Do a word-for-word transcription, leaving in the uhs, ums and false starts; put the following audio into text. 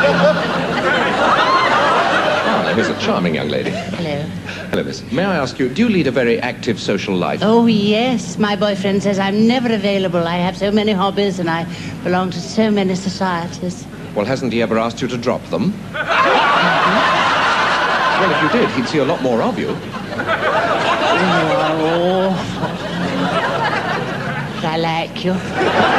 Ah, here's a charming young lady. Hello. Hello, miss. May I ask you, do you lead a very active social life? Oh, yes. My boyfriend says I'm never available. I have so many hobbies and I belong to so many societies. Well, hasn't he ever asked you to drop them? Well, if you did, he'd see a lot more of you. You are awful. But I like you.